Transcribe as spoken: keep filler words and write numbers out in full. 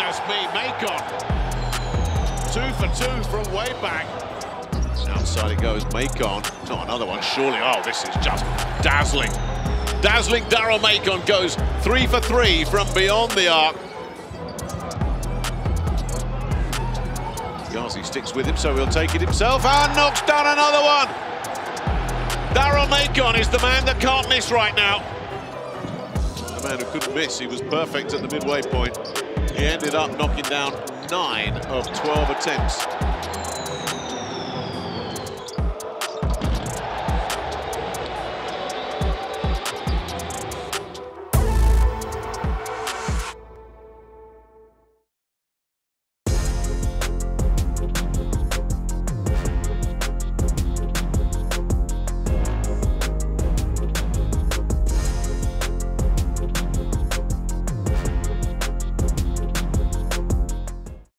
goodness me, Macon. Two for two from way back. Outside it goes, Macon. Not another one, surely. Oh, this is just dazzling. Dazzling Daryl Macon goes three for three from beyond the arc. Ghazi sticks with him, so he'll take it himself and knocks down another one. Daryl Macon is the man that can't miss right now. The man who couldn't miss, he was perfect at the midway point. He ended up knocking down nine of twelve attempts.